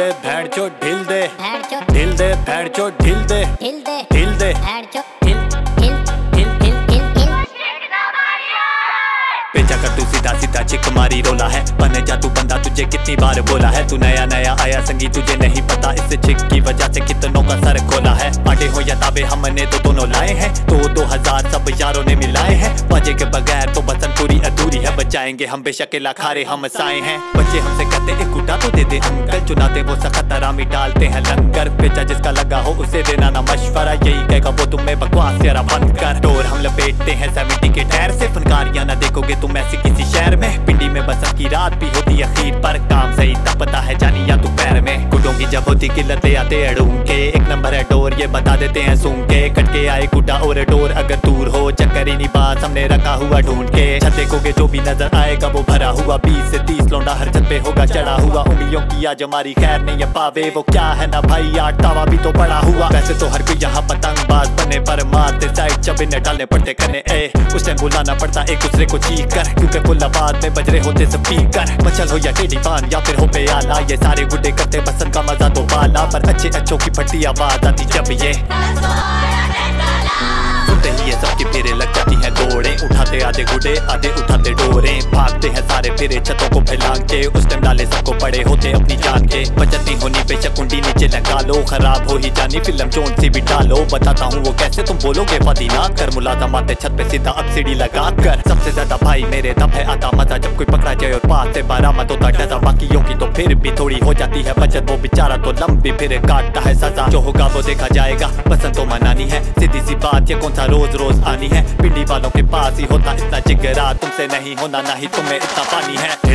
दे भैंड चो ढिल दे, ढिल दे भैंड चो ढिल दे, ढिल दे बेचा कर तू सीधा सीधा चिक मारी रोला है। बने जा तू बंदा, तुझे कितनी बार बोला है। तू नया नया आया संगी, तुझे नहीं पता इससे चिक की वजह से कितनों का सर खोला है। आटे हो या ताबे हमने तो दोनों लाए हैं, तो 2000 सब यारों ने मिलाए हैं। मजे के बगैर तो बसन पूरी अधूरी है, बचाएंगे हम बेशक खारे हम साए हैं। बच्चे हमसे कहते एक गुटा तो दे दे अंकल, चुनाते वो सख्त आरामी डालते हैं लंगर। बेचा जिसका लगा हो उसे देना ना मशवरा, यही कहेगा वो तुम्हें बकवास यारा बंद कर। डोर हम लपेटते हैं 70 के टायर से, फनकारियां ना देखोगे तुम ऐसी किसी शहर में। पिंडी में बसंत की रात भी होती अखीर पर, काम सही तब पता है जानी या दोपहर में। गुडों की जब होती किल्लतें आते अड़ूंग के, एक नंबर है डोर ये बता देते हैं सूंघ के। कट के आए गुड्डा और डोर अगर दूर हो, चक्कर ही नहीं बात हमने रखा हुआ ढूंढ के। छत देखोगे जो भी नजर आएगा वो भरा हुआ, 20 से 30 लौंडा हर छत पे होगा चढ़ा हुआ। उंगलियों की आज हमारी खैर नहीं पावे, वो क्या है ना भाई आठ तावा भी तो पड़ा हुआ। वैसे तो हर कोई यहाँ पतंगबाज बने, पर मारते साइड चबिने डालने पड़ते करने उस टाइम बुलाना पड़ता एक दूसरे को चीख कर, क्योंकि फुल्लाबाद में बज रहे होते स्पीकर। मचल हो या टेढ़ी पान या फिर हो पे आला, ये सारे गुड्डे करते बसंत का मजा तो बाला। पर अच्छे अच्छों की फटी आवाज आती जब ये सुनते ही ये सबकी फेरे लग जाती है दौड़े। उठाते आधे गुड्डे आधे उठाते डोरे, भागते हैं सारे फेरे छतों को फैलांग के। उस टाइम डाले सबको पड़े होते अपनी जान के। बचत नहीं होनी बेशक कुंडी नीचे लगा लो, खराब हो ही जानी फिल्म जोन सी भी डालो। बताता हूँ वो कैसे तुम बोलोगे फदीना कर, मुलाजम आते छत पे सीधा अब सीढ़ी लगा कर। सबसे ज्यादा भाई मेरे तब है आता मजा, जब कोई पकड़ा जाए और पास से बरामद होता डजा। बाकियों की तो फिर भी थोड़ी हो जाती है बचत, वो बेचारा तो लंबी फिर काटता है सजा। जो होगा वो देखा जाएगा, पसंद तो मनानी है सीधी सी बात, ये कौन सा रोज रोज आनी है। पिंडी वालों के पास ही होता इतना जिगरा, तुमसे नहीं होना ना ही तुम्हें इतना पानी है।